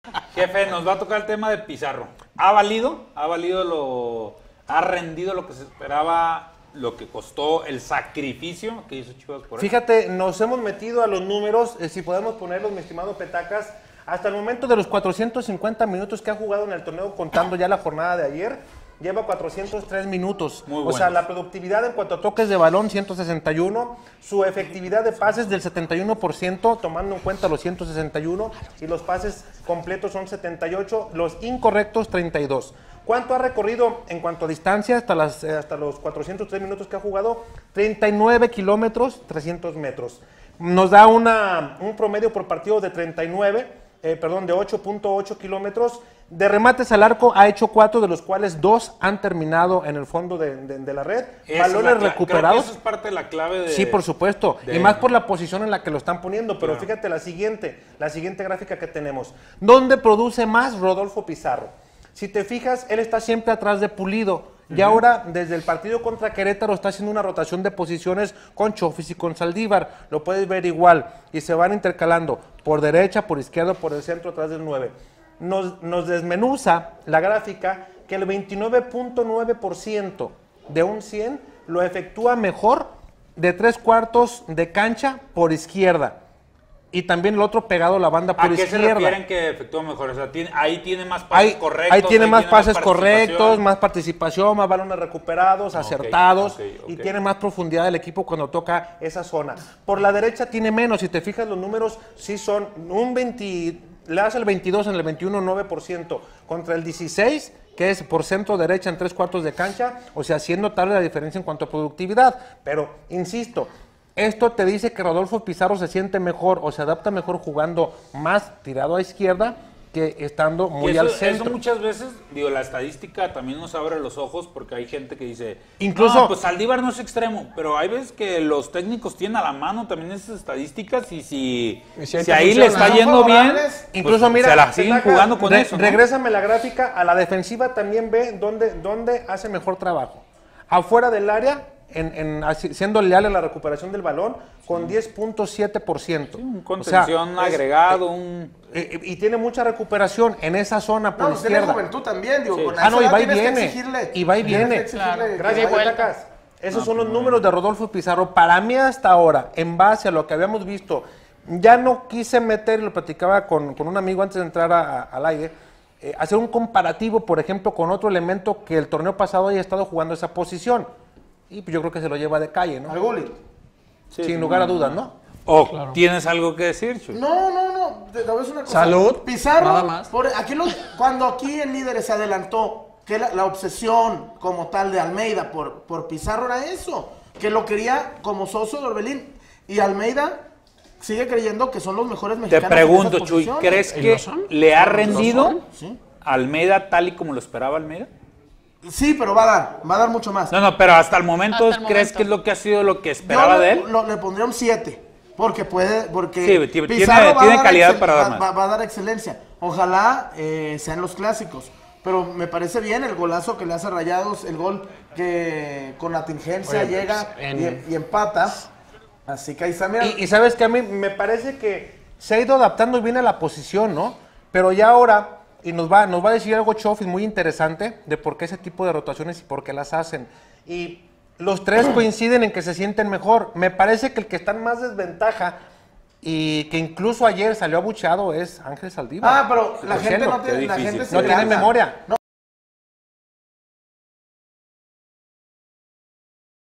Jefe, nos va a tocar el tema de Pizarro. ¿Ha valido? ¿Ha rendido lo que se esperaba, lo que costó, el sacrificio que hizo Chivas por él? Fíjate, nos hemos metido a los números, si podemos ponerlos, mi estimado Petacas, hasta el momento de los 450 minutos que ha jugado en el torneo, contando ya la jornada de ayer, lleva 403 minutos. Muy o sea, la productividad en cuanto a toques de balón, 161. Su efectividad de pases del 71%, tomando en cuenta los 161. Y los pases completos son 78. Los incorrectos, 32. ¿Cuánto ha recorrido en cuanto a distancia hasta los 403 minutos que ha jugado? 39 kilómetros, 300 metros. Nos da un promedio por partido de 8.8 kilómetros. De remates al arco ha hecho 4, de los cuales 2 han terminado en el fondo de la red. Balones recuperados. Creo que eso es parte de la clave de... Sí, por supuesto. Y más por la posición en la que lo están poniendo. Pero fíjate la siguiente gráfica que tenemos. ¿Dónde produce más Rodolfo Pizarro? Si te fijas, él está siempre atrás de Pulido. Y ahora, desde el partido contra Querétaro, está haciendo una rotación de posiciones con Chofis y con Saldívar. Lo puedes ver igual. Y se van intercalando por derecha, por izquierda, por el centro, atrás del 9. Nos desmenuza la gráfica que el 29.9% de un 100 lo efectúa mejor de 3/4 de cancha por izquierda. Y también el otro pegado a la banda por izquierda. ¿A qué se refieren que efectúa mejor? O sea, ahí tiene más pases correctos. Ahí tiene más pases correctos, más participación, más balones recuperados, acertados. Y tiene más profundidad el equipo cuando toca esa zona. Por la derecha tiene menos. Si te fijas, los números sí son le hace el 22 en el 21.9% contra el 16, que es por centro derecha en 3/4 de cancha. O sea, sí es notable la diferencia en cuanto a productividad. Pero, insisto, esto te dice que Rodolfo Pizarro se siente mejor o se adapta mejor jugando más tirado a izquierda que estando muy al centro. Eso muchas veces, la estadística también nos abre los ojos porque hay gente que dice, incluso, no, pues Saldívar no es extremo, pero hay veces que los técnicos tienen a la mano también esas estadísticas y si ahí le está yendo bien, incluso pues, mira, se la siguen jugando con eso, ¿no? Regrésame la gráfica, a la defensiva también ve dónde hace mejor trabajo. Afuera del área, siendo leal en la recuperación del balón, con 10.7%. Sí, un contención agregado, y tiene mucha recuperación en esa zona por izquierda. Tiene juventud también, digo, con y va y viene. Claro. Gracias, Tacas. Esos son los muy números de Rodolfo Pizarro. Para mí hasta ahora, en base a lo que habíamos visto, ya no quise meter, lo platicaba con un amigo antes de entrar al aire, hacer un comparativo, por ejemplo, con otro elemento que el torneo pasado haya estado jugando esa posición. Y pues yo creo que se lo lleva de calle, ¿no? Al Gullit. Sí, sin lugar a dudas, ¿no? Claro. ¿Tienes algo que decir, Chuy? No. Te voy a decir una cosa. Salud. Pizarro, Nada más. cuando aquí en Líderes se adelantó que la obsesión como tal de Almeida por Pizarro era eso, que lo quería como socio de Orbelín. Y Almeida sigue creyendo que son los mejores mexicanos. Te pregunto, en esas Chuy, posiciones. ¿crees que le ha rendido Sí. Almeida tal y como lo esperaba Almeida? Sí, pero va a dar mucho más. No, pero hasta el momento, ¿crees que es lo que ha sido lo que esperaba de él? Le pondría un 7, porque Sí, Pizarro tiene calidad para dar más. va a dar excelencia. Ojalá sean los clásicos. Pero me parece bien el golazo que le hace Rayados, el gol que con la tingencia llega y empata. Así que ahí está, mira. Y sabes que a mí me parece que se ha ido adaptando bien a la posición, ¿no? Pero ya ahora, y nos va a decir algo Chofis muy interesante de por qué ese tipo de rotaciones y por qué las hacen. Y los tres coinciden en que se sienten mejor. Me parece que el que está en más desventaja y que incluso ayer salió abucheado es Ángel Saldívar. Pero la gente no tiene memoria.